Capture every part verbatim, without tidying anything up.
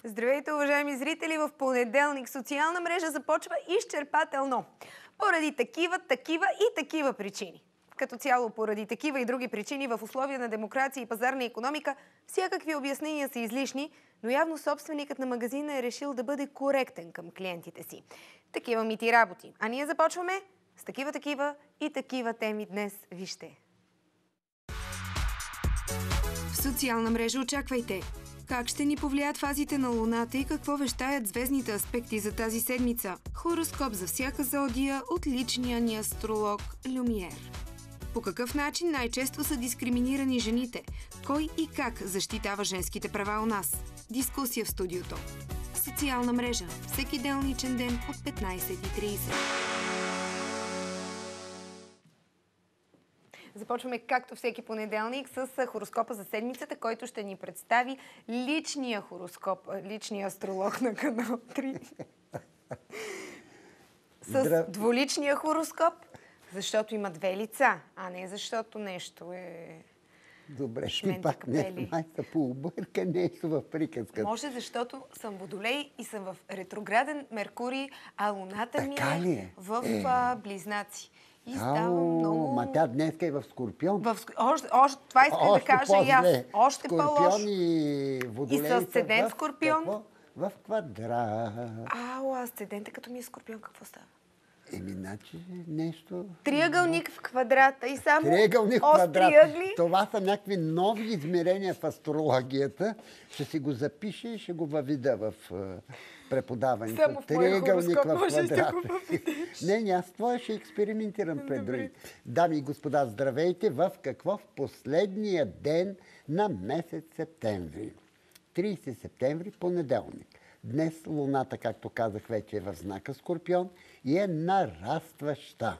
Здравейте, уважаеми зрители! В понеделник социална мрежа започва изчерпателно. Поради такива, такива и такива причини. Като цяло, поради такива и други причини, в условия на демокрация и пазарна икономика, всякакви обяснения са излишни, но явно собственикът на магазина е решил да бъде коректен към клиентите си. Такива мити работи. А ние започваме с такива, такива и такива теми днес. Вижте! В социална мрежа очаквайте! Как ще ни повлият фазите на Луната и какво вещаят звездните аспекти за тази седмица? Хороскоп за всяка зодия от личния ни астролог Люмиер. По какъв начин най-често са дискриминирани жените? Кой и как защитава женските права у нас? Дискусия в студиото. Социална мрежа. Всеки делничен ден от петнайсет и трийсет. Започваме както всеки понеделник с хороскопа за седмицата, който ще ни представи личния хороскоп, личния астролог на канал три. С двуличния хороскоп, защото има две лица, а не защото нещо е... Добре, ти пак не май да пообърка нещо в приказката. Може, защото съм Водолей и съм в ретрограден Меркурий, а Луната ми е, е в е. А, Близнаци. И става много... Ма тя днеска е в Скорпион. В... Още, още, това искам да кажа и аз. Още по-лошо. Скорпион и Водолей. И с асцендент Скорпион. Какво? В квадрат. Ау, асцендента като ми е Скорпион, какво става? Еми, значи нещо... Триъгълник в квадрата и само Триъгълник в остри квадрата. ъгли. Това са някакви нови измерения в астрологията. Ще си го запише и ще го въведа в преподаването. Само в моя хороскоп може да го въведеш. Не, не, аз това ще експериментирам пред другите. Дами и господа, здравейте! В какво? В последния ден на месец септември. трийсети септември, понеделник. Днес Луната, както казах, вече е в знака Скорпион и е нарастваща.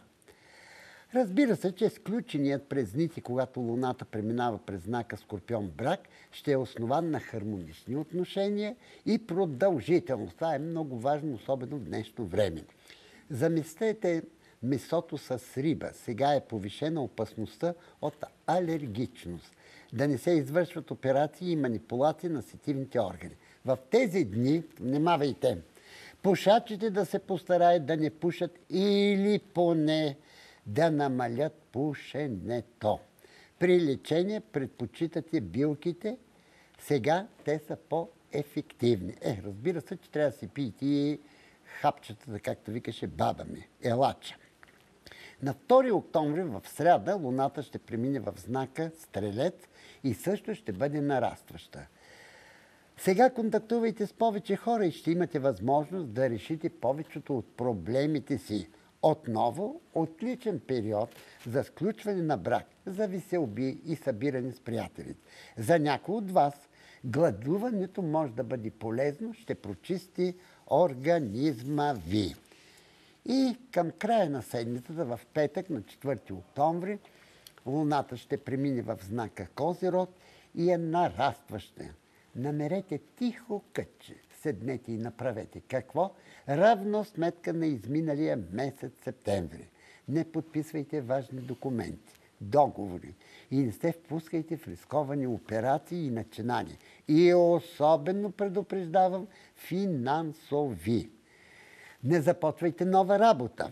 Разбира се, че сключеният през дните, когато Луната преминава през знака Скорпион брак, ще е основан на хармонични отношения и продължителност. Това е много важно, особено в днешно време. Замислете месото с риба. Сега е повишена опасността от алергичност. Да не се извършват операции и манипулации на сетивните органи. В тези дни, внимавайте, пушачите да се постараят да не пушат или поне да намалят пушенето. При лечение предпочитате билките, сега те са по-ефективни. Е, разбира се, че трябва да си пиете и хапчетата, както викаше баба ми, елача. На втори октомври в сряда Луната ще премине в знака Стрелец и също ще бъде нарастваща. Сега контактувайте с повече хора и ще имате възможност да решите повечето от проблемите си. Отново, отличен период за сключване на брак, за веселби и събиране с приятелите. За някой от вас гладуването може да бъде полезно, ще прочисти организма ви. И към края на седмицата, в петък, на четвърти октомври, Луната ще премине в знака Козирог и е нарастваща. Намерете тихо кътче, седнете и направете. Какво? Равносметка на изминалия месец септември. Не подписвайте важни документи, договори и не се впускайте в рисковани операции и начинания. И особено предупреждавам финансови. Не започвайте нова работа.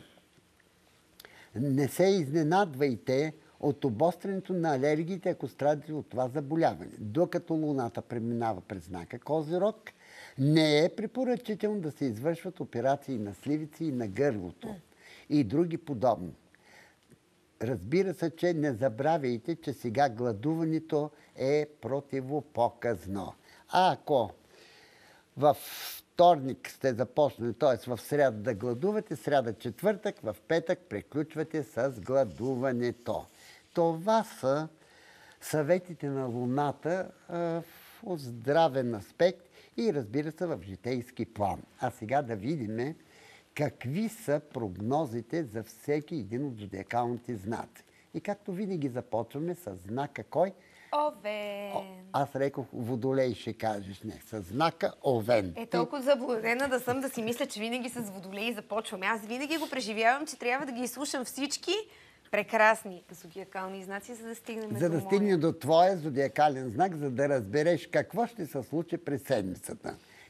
Не се изненадвайте от обострянето на алергиите, ако страдате от това заболяване. Докато Луната преминава през знака Козирог, не е препоръчително да се извършват операции на сливици и на гърлото и други подобни. Разбира се, че не забравяйте, че сега гладуването е противопоказно. А ако в вторник сте започнали, т.е. в сряда да гладувате, сряда четвъртък, в петък приключвате с гладуването. Това са съветите на Луната в здравен аспект и, разбира се, в житейски план. А сега да видим какви са прогнозите за всеки един от зодиакалните знаци. И както винаги започваме с знака кой? Овен. О, аз рекох Водолей, ще кажеш. Не, с знака Овен. Е, толкова заблудена да съм да си мисля, че винаги с Водолей започваме. Аз винаги го преживявам, че трябва да ги изслушам всички прекрасни зодиакални знаци, за да стигнем до За да стигне до твоя зодиакален знак, за да разбереш какво ще се случи през седмицата.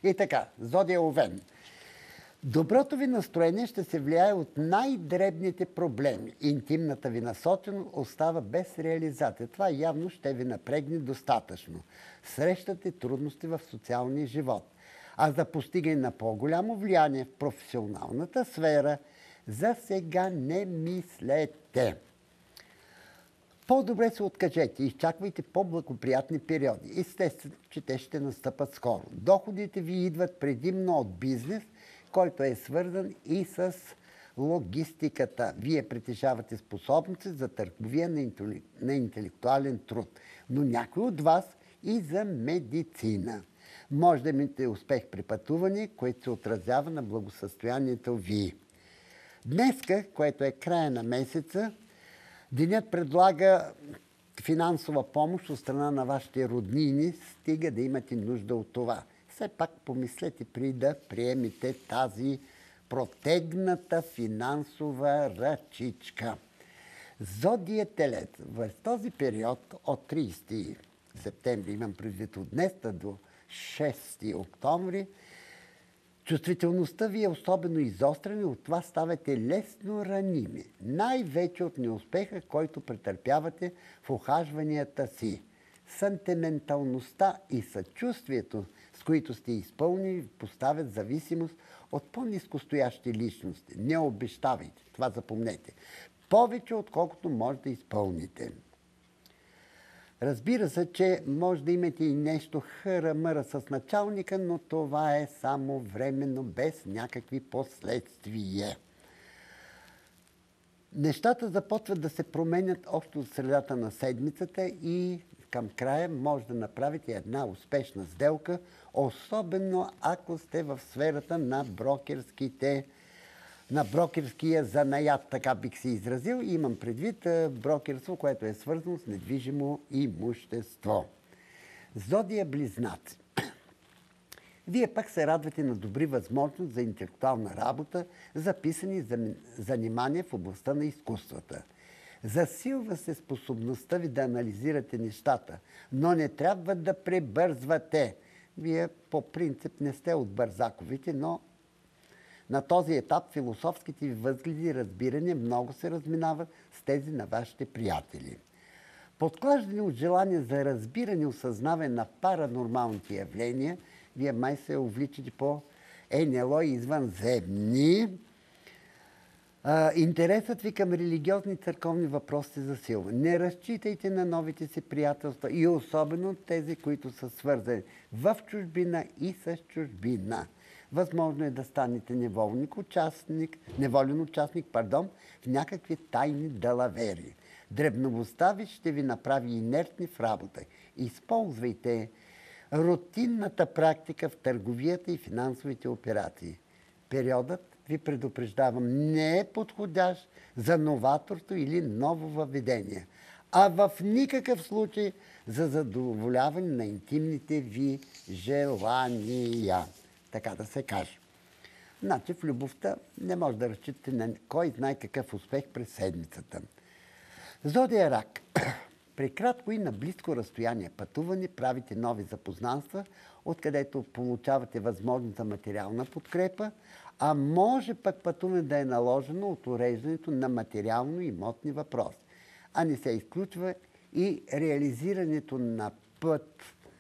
И така, зодия Овен. Доброто ви настроение ще се влияе от най-дребните проблеми. Интимната ви насоченост остава без реализация. Това явно ще ви напрегне достатъчно. Срещате трудности в социалния живот. А за постигане на по-голямо влияние в професионалната сфера, за сега не мислете. По-добре се откажете и изчаквайте по-благоприятни периоди. Естествено, че те ще настъпат скоро. Доходите ви идват предимно от бизнес, който е свързан и с логистиката. Вие притежавате способности за търговия на, интели... на интелектуален труд, но някой от вас и за медицина. Може да имате успех при пътуване, което се отразява на благосъстоянието ви. Днеска, което е края на месеца, денят предлага финансова помощ от страна на вашите роднини, стига да имате нужда от това. Все пак помислете при да приемете тази протегната финансова ръчичка. Зодия Телец. В този период от тридесети септември, имам предвид от днес до шести октомври, чувствителността ви е особено изострена и от това ставате лесно раними. Най-вече от неуспеха, който претърпявате в ухажванията си. Сантименталността и съчувствието, с които сте изпълнени, поставят зависимост от по-нискостоящи личности. Не обещавайте, това запомнете. Повече, отколкото може да изпълните. Разбира се, че може да имате и нещо хъра-мъра с началника, но това е само временно, без някакви последствия. Нещата започват да се променят още от средата на седмицата и към края може да направите една успешна сделка, особено ако сте в сферата на брокерските на брокерския занаят, така бих се изразил. Имам предвид брокерство, което е свързано с недвижимо имущество. Зодия Близнаци. Вие пак се радвате на добри възможности за интелектуална работа, записани занимания в областта на изкуствата. Засилва се способността ви да анализирате нещата, но не трябва да пребързвате. Вие по принцип не сте от бързаковите, но на този етап философските ви възгледи и разбирания много се разминават с тези на вашите приятели. Подклаждани от желание за разбиране и осъзнаване на паранормалните явления, вие май се увличате по Ен Ел О и извънземни. А, интересът ви към религиозни и църковни въпроси се засилва. Не разчитайте на новите си приятелства и особено тези, които са свързани в чужбина и с чужбина. Възможно е да станете неволен участник, неволен участник пардон, в някакви тайни далавери. Дребновостта ви ще ви направи инертни в работа. Използвайте рутинната практика в търговията и финансовите операции. Периодът, ви предупреждавам, не е подходящ за новаторство или ново въведение, а в никакъв случай за задоволяване на интимните ви желания. Така да се каже. Значи в любовта не може да разчитате на кой знае какъв успех през седмицата. Зодия Рак. При кратко и на близко разстояние пътуване правите нови запознанства, откъдето получавате възможност за материална подкрепа, а може пък пътуване да е наложено от уреждането на материално-имотни въпроси. А не се изключва и реализирането на път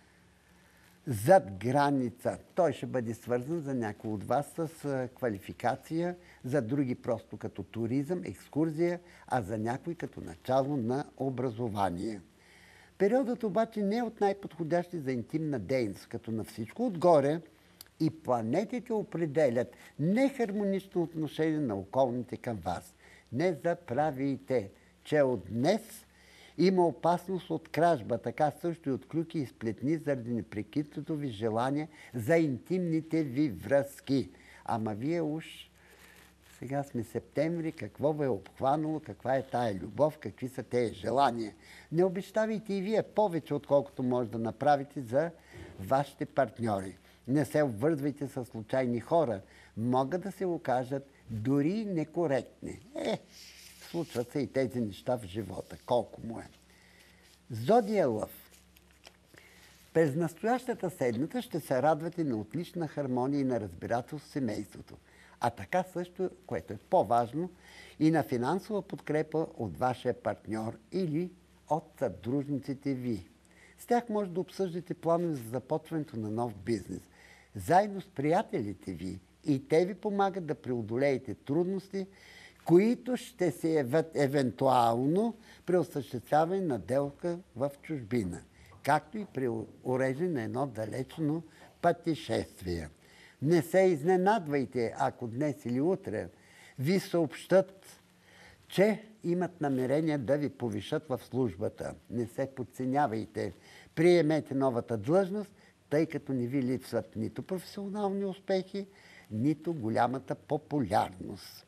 зад граница. Той ще бъде свързан за някой от вас с квалификация, за други просто като туризъм, екскурзия, а за някой като начало на образование. Периодът обаче не е от най-подходящи за интимна дейност, като на всичко отгоре и планетите определят нехармонично отношение на околните към вас. Не забравяйте, че от днес има опасност от кражба, така също и от клюки и сплетни заради непрекъснатото ви желание за интимните ви връзки. Ама вие уж сега сме септември, какво ви е обхванало, каква е тая любов, какви са тези желания. Не обещавайте и вие повече, отколкото може да направите за вашите партньори. Не се обвързвайте с случайни хора. Могат да се окажат дори некоректни. Е, случват се и тези неща в живота. Колко му е. Зодия Лъв. През настоящата седмица ще се радвате на отлична хармония и на разбирателство в семейството. А така също, което е по-важно, и на финансова подкрепа от вашия партньор или от съдружниците ви. С тях може да обсъждате планове за започването на нов бизнес. Заедно с приятелите ви и те ви помагат да преодолеете трудности, които ще се явят евентуално при осъществяване на делка в чужбина, както и при уреждане на едно далечно пътешествие. Не се изненадвайте, ако днес или утре ви съобщат, че имат намерение да ви повишат в службата. Не се подценявайте. Приемете новата длъжност, тъй като не ви липсват нито професионални успехи, нито голямата популярност.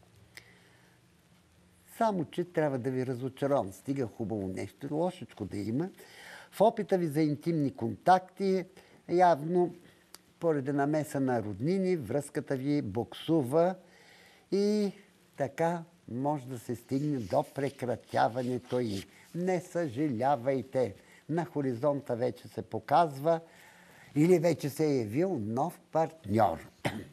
Само че трябва да ви разочаровам. Стига хубаво нещо, лошичко да има. В опита ви за интимни контакти, явно поради намеса на роднини, връзката ви буксува и така може да се стигне до прекратяването й. Не съжалявайте. На хоризонта вече се показва или вече се е явил нов партньор.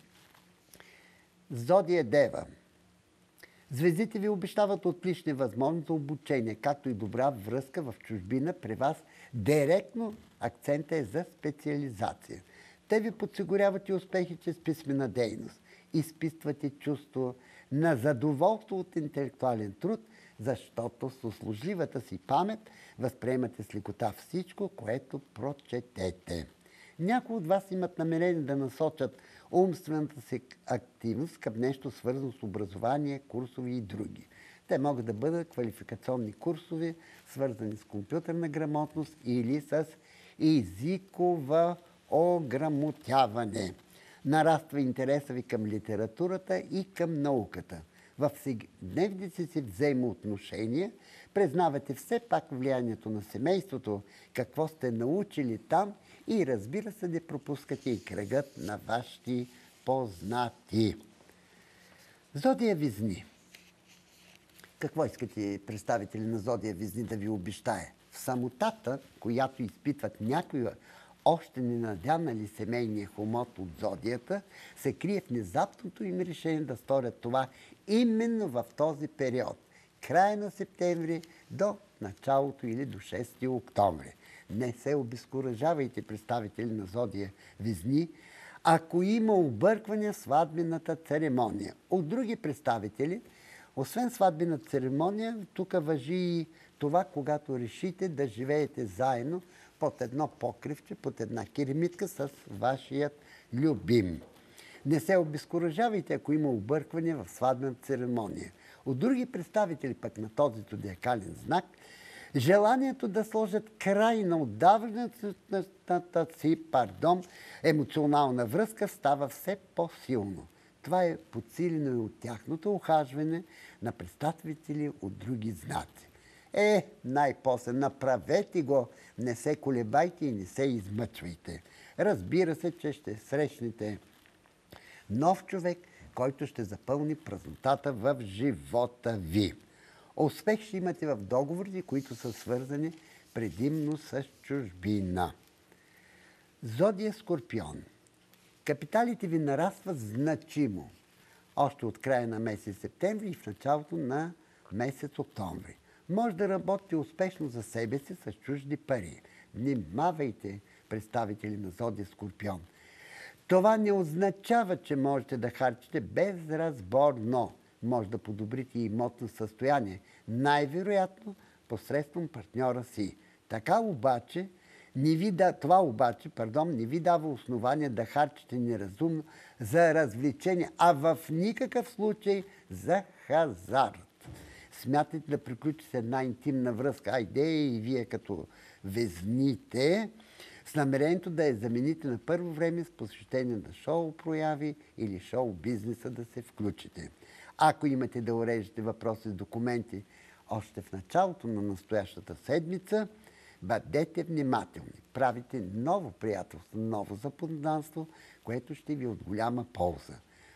Зодия Дева. Звездите ви обещават отлични възможности за обучение, както и добра връзка в чужбина. При вас директно акцентът е за специализация. Те ви подсигуряват и успехи чрез писмена дейност. Изпитвате чувство на задоволство от интелектуален труд, защото с услужливата си памет възприемате с лекота всичко, което прочетете. Някои от вас имат намерение да насочат умствената си активност към нещо свързано с образование, курсови и други. Те могат да бъдат квалификационни курсове, свързани с компютърна грамотност или с езикова ограмотяване. Нараства интереса ви към литературата и към науката. В дневните си взаимоотношения признавате все пак влиянието на семейството, какво сте научили там и разбира се, не пропускате и кръгът на вашите познати. Зодия Везни. Какво искате представители на Зодия Везни да ви обещае? В самотата, която изпитват някои още ненадянали семейния хомот от зодията, се крие внезапното им решение да сторят това именно в този период. Края на септември до началото или до шести октомври. Не се обезкуражавайте, представители на Зодия Везни, ако има объркване в сватбената церемония. От други представители, освен сватбената церемония, тук важи и това, когато решите да живеете заедно под едно покривче, под една керемитка с вашият любим. Не се обезкуражавайте, ако има объркване в сватбената церемония. От други представители пък на този зодиакален знак, желанието да сложат край на отдавната си, пардон, емоционална връзка става все по-силно. Това е подсилено и от тяхното ухажване на представители от други знаци. Е, най-после направете го, не се колебайте и не се измъчвайте. Разбира се, че ще срещнете нов човек, който ще запълни празнотата в живота ви. Успех ще имате в договорите, които са свързани предимно с чужбина. Зодия Скорпион. Капиталите ви нарастват значимо. Още от края на месец септември и в началото на месец октомври. Може да работите успешно за себе си с чужди пари. Внимавайте, представители на Зодия Скорпион. Това не означава, че можете да харчите безразборно. Може да подобрите и имотно състояние, най-вероятно посредством партньора си. Така обаче, не ви да, това обаче пардон, не ви дава основание да харчите неразумно за развлечение, а в никакъв случай за хазарт. Смятате да приключите една интимна връзка, айде и вие като везните, с намерението да я замените на първо време с посещение на шоу-прояви или шоу-бизнеса да се включите. Ако имате да уреждате въпроси с документи още в началото на настоящата седмица, бъдете внимателни. Правите ново приятелство, ново запознанство, което ще ви е от голяма полза.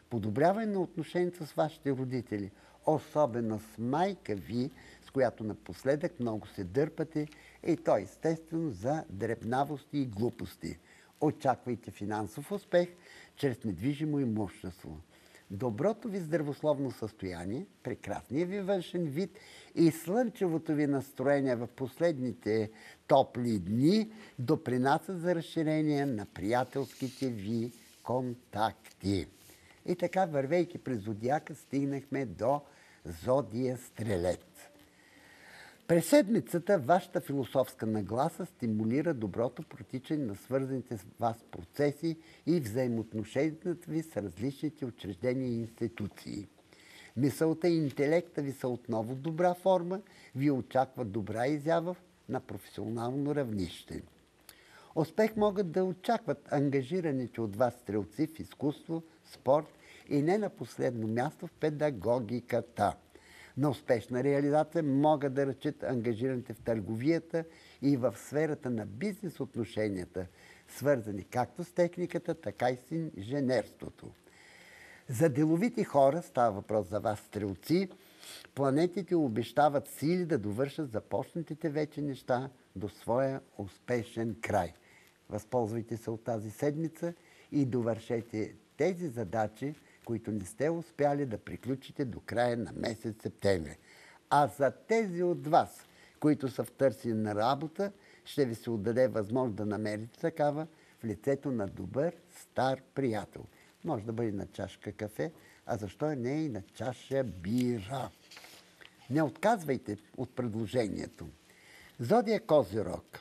Подобряване на отношението с вашите родители, особено с майка ви, с която напоследък много се дърпате, и то естествено за дребнавости и глупости. Очаквайте финансов успех чрез недвижимо имущество. Доброто ви здравословно състояние, прекрасният ви външен вид и слънчевото ви настроение в последните топли дни допринасят за разширение на приятелските ви контакти. И така, вървейки през зодиака, стигнахме до зодия Стрелец. През седмицата вашата философска нагласа стимулира доброто протичане на свързаните с вас процеси и взаимоотношенията ви с различните учреждения и институции. Мисълта и интелекта ви са отново в добра форма, ви очаква добра изява на професионално равнище. Успех могат да очакват ангажираните от вас стрелци в изкуство, спорт и не на последно място в педагогиката. На успешна реализация могат да ръчат ангажираните в търговията и в сферата на бизнес отношенията, свързани както с техниката, така и с инженерството. За деловити хора, става въпрос за вас стрелци, планетите обещават сили да довършат започнатите вече неща до своя успешен край. Възползвайте се от тази седмица и довършете тези задачи, които не сте успяли да приключите до края на месец септември. А за тези от вас, които са в търсене на работа, ще ви се отдаде възможност да намерите такава в лицето на добър стар приятел. Може да бъде на чашка кафе, а защо не и на чаша бира. Не отказвайте от предложението. Зодия Козирог.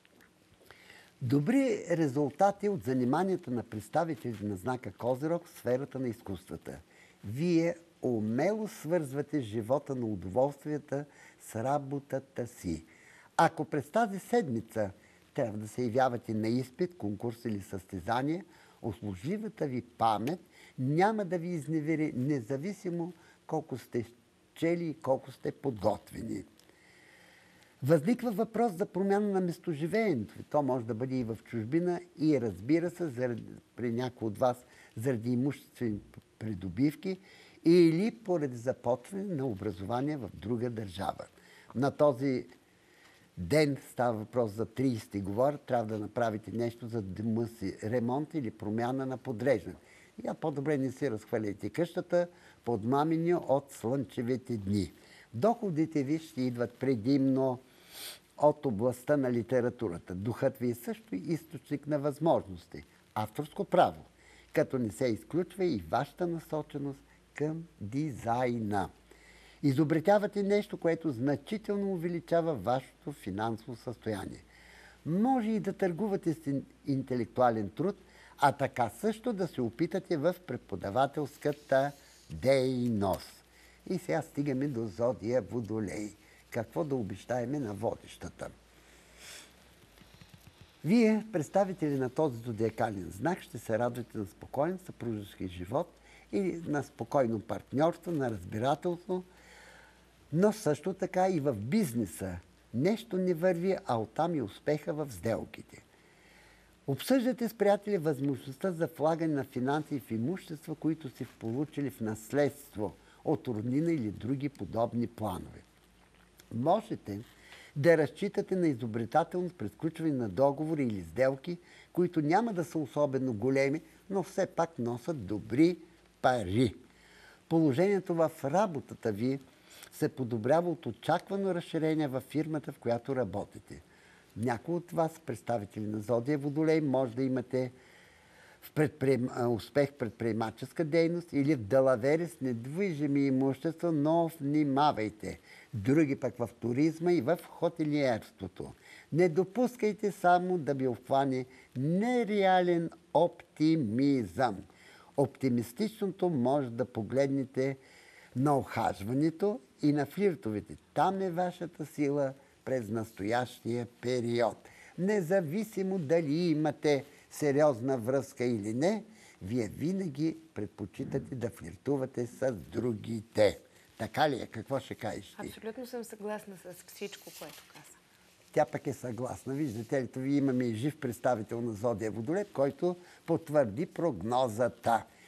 Добри резултати от заниманията на представители на знака Козирог в сферата на изкуствата. Вие умело свързвате живота на удоволствията с работата си. Ако през тази седмица трябва да се явявате на изпит, конкурс или състезание, услужливата ви памет няма да ви изневери, независимо колко сте чели и колко сте подготвени. Възниква въпрос за промяна на местоживеенето. То може да бъде и в чужбина и, разбира се, заради, при някои от вас заради имуществени придобивки или поради започване на образование в друга държава. На този ден става въпрос за тридесети говоря, трябва да направите нещо за дома си, ремонт или промяна на подреждане. Я по-добре не си разхваляйте къщата, подмамени от слънчевите дни. Доходите ви ще идват предимно от областта на литературата. Духът ви е също източник на възможности. Авторско право, като не се изключва и вашата насоченост към дизайна. Изобретявате нещо, което значително увеличава вашето финансово състояние. Може и да търгувате с интелектуален труд, а така също да се опитате в преподавателската дейност. И сега стигаме до зодия Водолей. Какво да обещаеме на водещата? Вие, представители на този зодиакален знак, ще се радвате на спокоен съпружески живот и на спокойно партньорство, на разбирателство, но също така и в бизнеса. Нещо не върви, а оттам и успеха в сделките. Обсъждате с приятели възможността за влагане на финанси в имущества, които сте получили в наследство от роднина или други подобни планове. Можете да разчитате на изобретателност при сключване на договори или сделки, които няма да са особено големи, но все пак носят добри пари. Положението в работата ви се подобрява от очаквано разширение във фирмата, в която работите. Някои от вас, представители на зодия Водолей, може да имате в предприем... успех в предприемаческа дейност или в далавери с недвижими имущества, но внимавайте. Други пък в туризма и в хотелиерството. Не допускайте само да ви обхване нереален оптимизъм. Оптимистичното може да погледнете на ухажването и на флиртовете. Там е вашата сила през настоящия период. Независимо дали имате сериозна връзка или не, вие винаги предпочитате да флиртувате с другите. Така ли е? Какво ще кажеш ти? Абсолютно съм съгласна с всичко, което каза. Тя пък е съгласна. Виждате ли, ви имаме и жив представител на зодия Водолей, който потвърди прогнозата.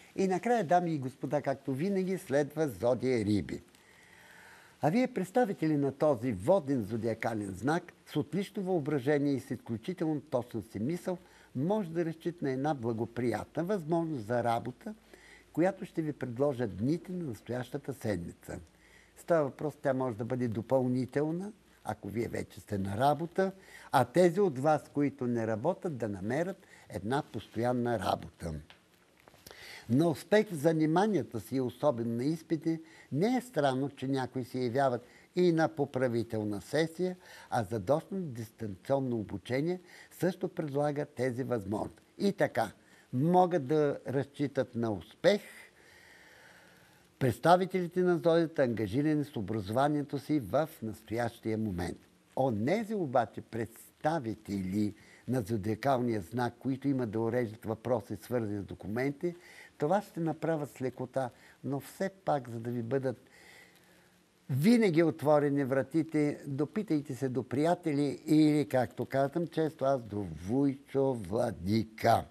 И накрая, дами и господа, както винаги, следва зодия Риби. А вие, представители на този воден зодиакален знак, с отлично въображение и с изключително точна си мисъл, може да разчитате на една благоприятна възможност за работа, която ще ви предложа дните на настоящата седмица. Става въпрос, тя може да бъде допълнителна, ако вие вече сте на работа, а тези от вас, които не работят, да намерят една постоянна работа. На успех в заниманията си, особено на изпити, не е странно, че някои се явяват и на поправителна сесия, а задочно дистанционно обучение също предлага тези възможности. И така, могат да разчитат на успех представителите на зодията, ангажирани с образованието си в настоящия момент. Онези обаче представители на зодиакалния знак, които имат да уреждат въпроси, свързани с документи, това ще направят с лекота, но все пак, за да ви бъдат винаги отворени вратите, допитайте се до приятели или, както казвам често аз, до Вуйчо Владика.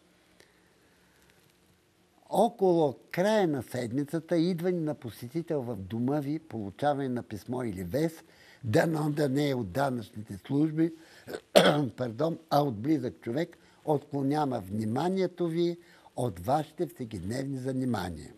Около края на седмицата, идване на посетител в дома ви, получаване на писмо или вест, дано да не е от данъчните служби, пардон, а от близък човек, отклонява вниманието ви от вашите всекидневни занимания.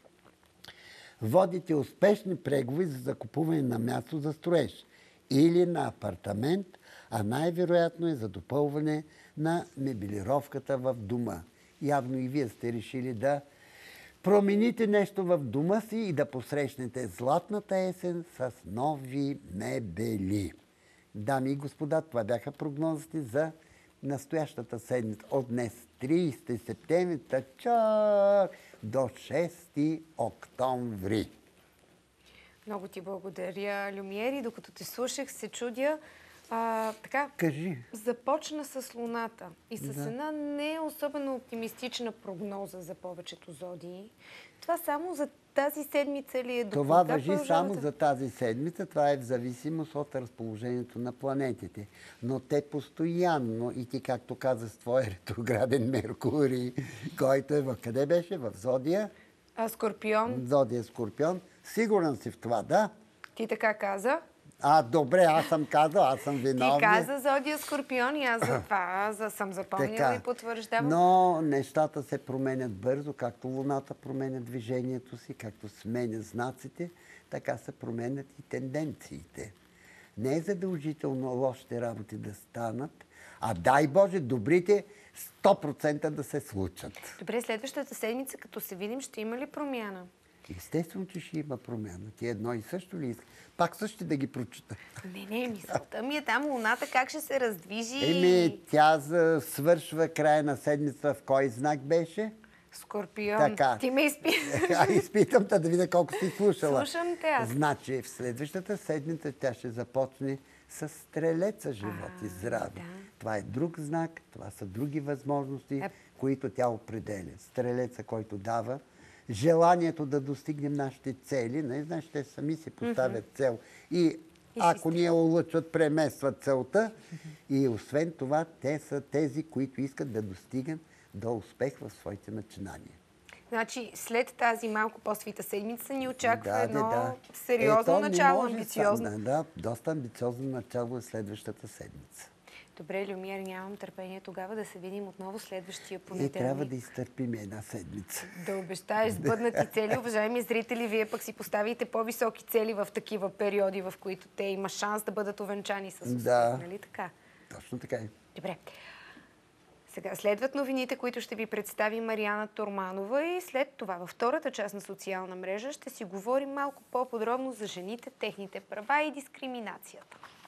Водите успешни преговори за закупуване на място за строеж или на апартамент, а най-вероятно е за допълване на мебелировката в дома. Явно и вие сте решили да промените нещо в дома си и да посрещнете златната есен с нови мебели. Дами и господа, това бяха прогнозите за настоящата седмица от днес, тридесети септември, чак до шести октомври. Много ти благодаря, Люмиери. Докато те слушах, се чудя. А, така, Кажи. Започна с Луната и с Да. една не особено оптимистична прогноза за повечето зодии. Това само за тази седмица ли е? До Това кога важи продължава само да- за тази седмица. Това е в зависимост от разположението на планетите. Но те постоянно, и ти както каза с твоя ретрограден Меркурий, който е в къде беше? В Зодия? А, Скорпион, Зодия Скорпион. Сигурен си в това, да? ти така каза. А, добре, аз съм казал, аз съм Ти виновен. каза Зодия Скорпион и аз за това за, съм запомнила и потвърждавам. Но нещата се променят бързо, както Луната променя движението си, както сменя знаците, така се променят и тенденциите. Не е задължително лошите работи да станат, а дай Боже, добрите сто процента да се случат. Добре, следващата седмица, като се видим, ще има ли промяна? Естествено, че ще има промяна. Ти едно и също ли иска? Пак също да ги прочита. Не, не, мисълта ми е там Луната как ще се раздвижи. Еми, тя за- свършва края на седмица в кой знак беше? Скорпион. Така. Ти ме изпи... А, изпитам те да видя колко си слушала. Слушам те аз. Значи, в следващата седмица тя ще започне с стрелеца живот и здраве. да. Това е друг знак, това са други възможности, Е. които тя определя. Стрелеца, който дава желанието да достигнем нашите цели. Не знаеш, те сами си поставят цел. И ако ни я улъчват, преместват целта. И освен това, те са тези, които искат да достигнат до успех в своите начинания. Значи, след тази малко по-свита седмица ни очаква Да, едно да, да. сериозно Ето, не начало, може амбициозно. сам, да, доста амбициозно начало е следващата седмица. Добре, Люмиер, нямам търпение тогава да се видим отново следващия И понеделник. трябва да изтърпим една седмица. Да обещаеш сбъднати цели. Уважаеми зрители, вие пък си поставите по-високи цели в такива периоди, в които те има шанс да бъдат увенчани с успех. Да. Нали така? Точно така е. Добре. Сега следват новините, които ще ви представи Мариана Торманова и след това във втората част на социална мрежа ще си говорим малко по-подробно за жените, техните права и дискриминацията.